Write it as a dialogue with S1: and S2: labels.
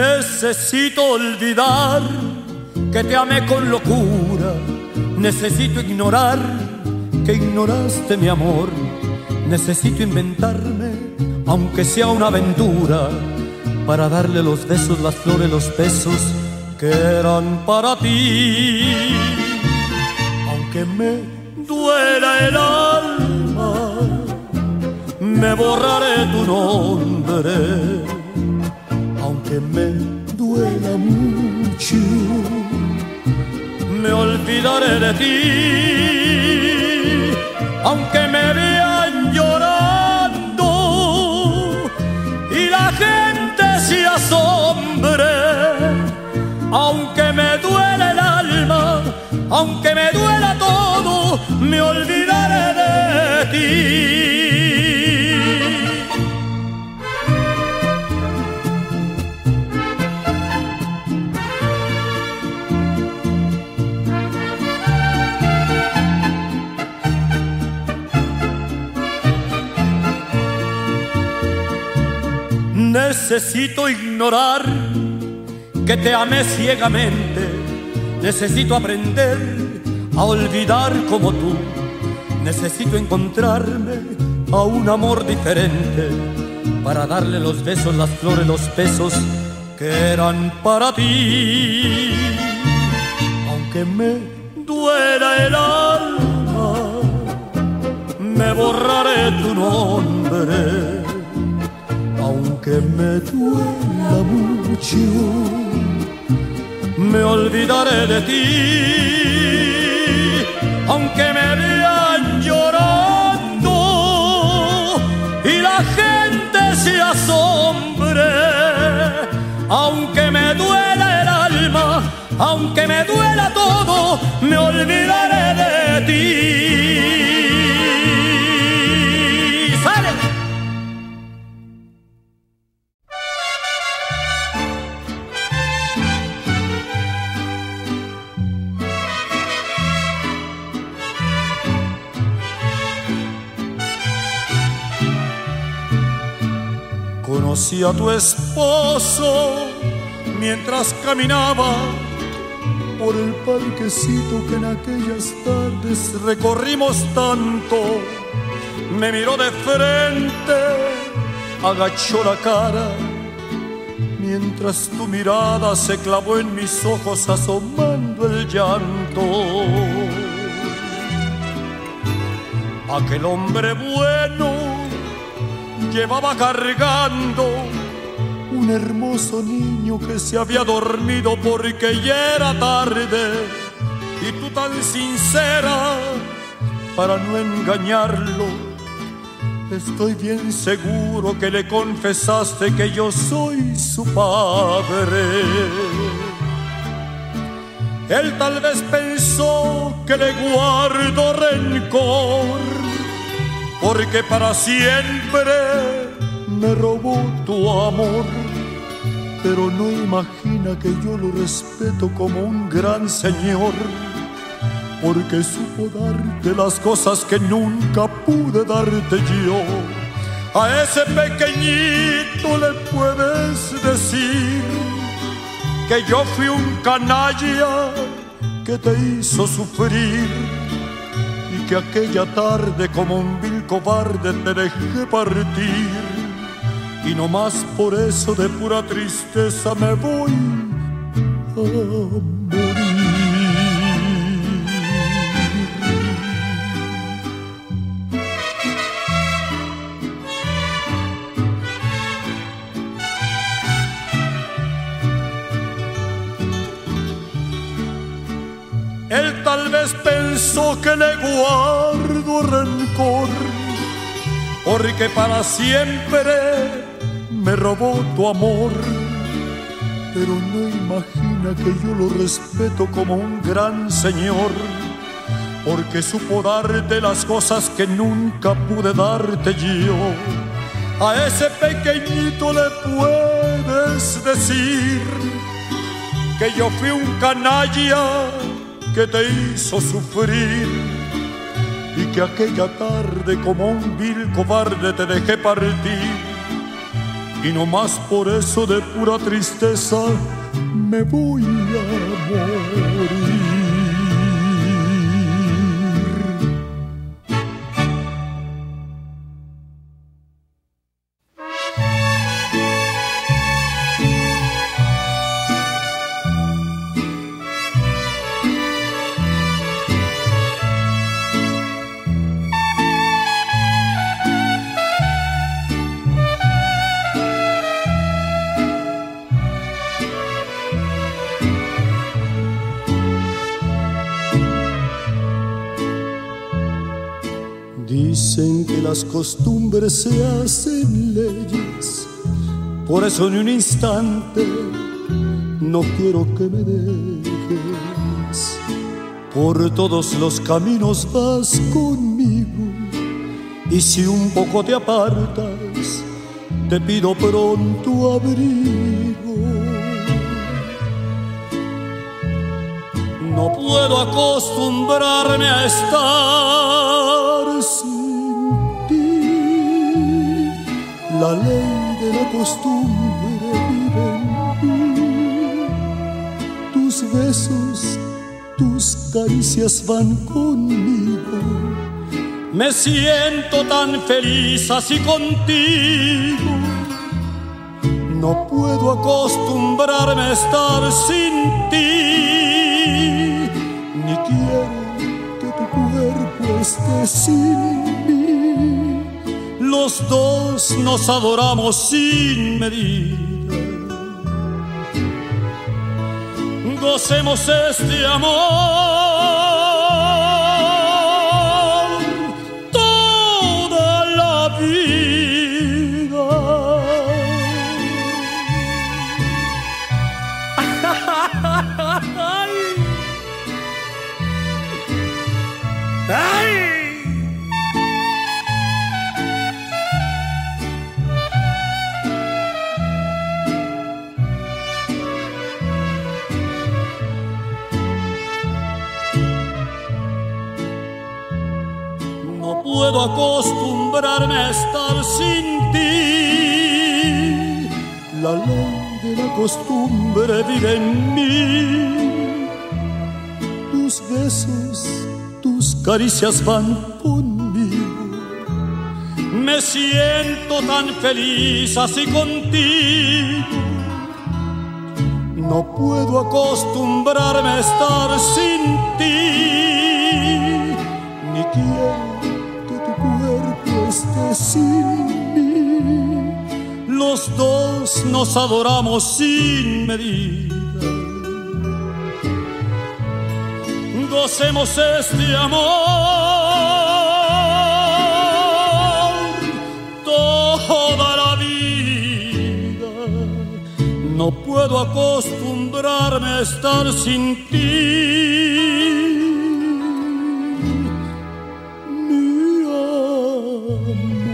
S1: Necesito olvidar que te amé con locura. Necesito ignorar que ignoraste mi amor. Necesito inventarme, aunque sea una aventura, para darle los besos, las flores, los besos que eran para ti. Aunque me duela el alma, me borraré tu nombre. Aunque me duela mucho, me olvidaré de ti. Aunque me vean llorando y la gente se asombre, aunque me duele el alma, aunque me duela todo, me olvidaré de ti. Necesito ignorar que te amé ciegamente. Necesito aprender a olvidar como tú. Necesito encontrarme a un amor diferente, para darle los besos, las flores, los besos que eran para ti. Aunque me duela el alma, me borraré tu nombre. Aunque me duela mucho, me olvidaré de ti. Aunque me vean llorando y la gente se asombre, aunque me duela el alma, aunque me duela todo, me olvidaré de ti. Conocí a tu esposo mientras caminaba por el parquecito que en aquellas tardes recorrimos tanto. Me miró de frente, agachó la cara, mientras tu mirada se clavó en mis ojos asomando el llanto. Aquel hombre bueno llevaba cargando un hermoso niño que se había dormido porque ya era tarde, y tú tan sincera para no engañarlo, estoy bien seguro que le confesaste que yo soy su padre. Él tal vez pensó que le guardo rencor, porque para siempre me robó tu amor, pero no imagina que yo lo respeto como un gran señor, porque supo darte las cosas que nunca pude darte yo. A ese pequeñito le puedes decir que yo fui un canalla que te hizo sufrir, y que aquella tarde como un vil cobarde te dejé partir, y no más por eso de pura tristeza me voy a morir. Él tal vez pensó que le guardo rencor, porque para siempre me robó tu amor, pero no imagina que yo lo respeto como un gran señor, porque supo darte las cosas que nunca pude darte yo. A ese pequeñito le puedes decir que yo fui un canalla que te hizo sufrir, y que aquella tarde como un vil cobarde te dejé partir, y no más por eso de pura tristeza me voy a morir. Dicen que las costumbres se hacen leyes, por eso ni un instante no quiero que me dejes. Por todos los caminos vas conmigo, y si un poco te apartas, te pido pronto abrigo. No puedo acostumbrarme a estar sin ti. La ley de la costumbre vive en mí. Tus besos, tus caricias van conmigo. Me siento tan feliz así contigo. No puedo acostumbrarme a estar sin ti. Ni quiero que tu cuerpo esté sin mí. Los dos nos adoramos sin medida. Gocemos este amor toda la vida. ¡Ay! No puedo acostumbrarme a estar sin ti. La ley de la costumbre vive en mí. Tus besos, tus caricias van conmigo. Me siento tan feliz así contigo. No puedo acostumbrarme a estar sin ti. Ni quiero que tu cuerpo esté sin mí. Los dos nos adoramos sin medida. Gocemos este amor toda la vida. No puedo acostumbrarme a estar sin ti, mi amor.